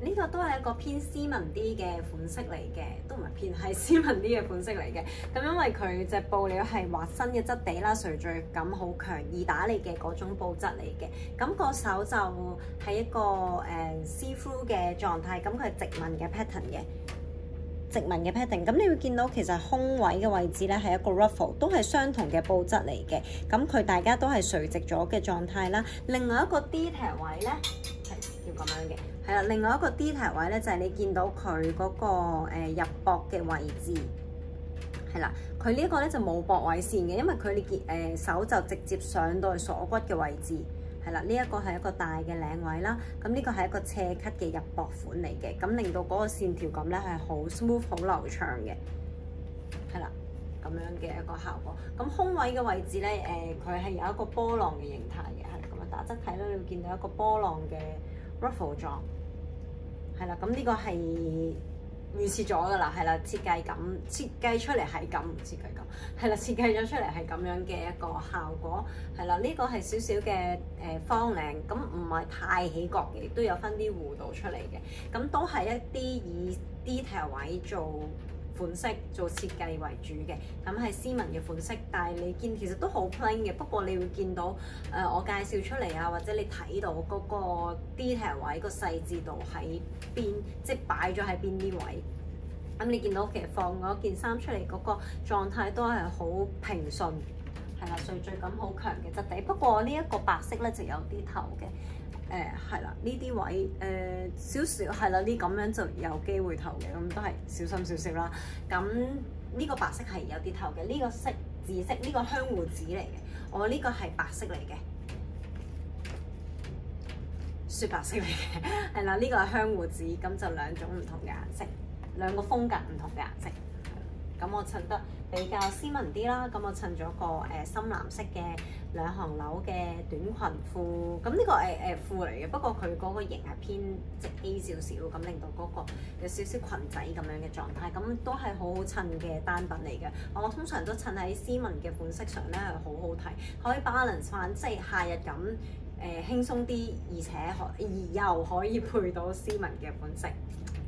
呢個都係一個偏斯文啲嘅款式嚟嘅，都唔係偏係斯文啲嘅款式嚟嘅。咁因為佢隻布料係滑身嘅質地啦，垂墜感好強，易打理嘅嗰種布質嚟嘅。咁個手就係一個see through 嘅狀態，咁佢係直紋嘅 pattern 嘅。直紋嘅 pattern，咁你會見到其實胸位嘅位置咧係一個 ruffle，都係相同嘅布質嚟嘅。咁佢大家都係垂直咗嘅狀態啦。另外一個 detail 位咧係要咁樣嘅，係啦。另外一個 detail 位咧就係你見到佢嗰個入膊嘅位置，係啦。佢呢一個咧就冇膊位線嘅，因為佢你手就直接上到去鎖骨嘅位置。係啦，呢一個係一個大嘅領位啦，咁呢個係一個斜 cut 嘅入膊款嚟嘅，咁令到嗰個線條感咧係好 smooth、好流暢嘅，係啦，咁樣嘅一個效果。咁胸位嘅位置咧，佢係有一個波浪嘅形態嘅，係咁樣打側睇咧，你會見到一個波浪嘅 ruffle 狀，係啦，咁呢個係預設咗㗎啦，係啦，設計出嚟係咁，係啦，設計咗出嚟係咁樣嘅一個效果，係啦，呢個係少少嘅方領，咁唔係太起角嘅，亦都有分啲弧度出嚟嘅，咁都係一啲以 detail 位做款式做設計為主嘅，咁係斯文嘅款式，但係你見其實都好 plain 嘅，不過你會見到我介紹出嚟啊，或者你睇到嗰個 detail 位個細緻度喺邊，即係擺咗喺邊啲位。咁你見到其實放嗰件衫出嚟嗰個狀態都係好平順，係啦，垂墜感好強嘅質地。不過呢一個白色咧就有啲頭嘅，係啦，呢啲位少少係啦，呢咁樣就有機會頭嘅，咁都係小心少少啦。咁呢個白色係有啲頭嘅，呢個色紫色呢個香芋紫嚟嘅，我呢個係白色嚟嘅。雪白色嚟嘅，係啦，呢個係香芋紫，咁就兩種唔同嘅顏色，兩個風格唔同嘅顏色。咁我襯得比較斯文啲啦，咁我襯咗個深藍色嘅兩行紐嘅短裙褲，咁呢個係褲嚟嘅，不過佢嗰個型係偏直 A 少少，咁令到嗰個有少少裙仔咁樣嘅狀態，咁都係好好襯嘅單品嚟嘅。我通常都襯喺斯文嘅款式上咧係好好睇，可以 balance 翻，即係夏日咁。輕鬆啲，而且又可以配到斯文嘅款式。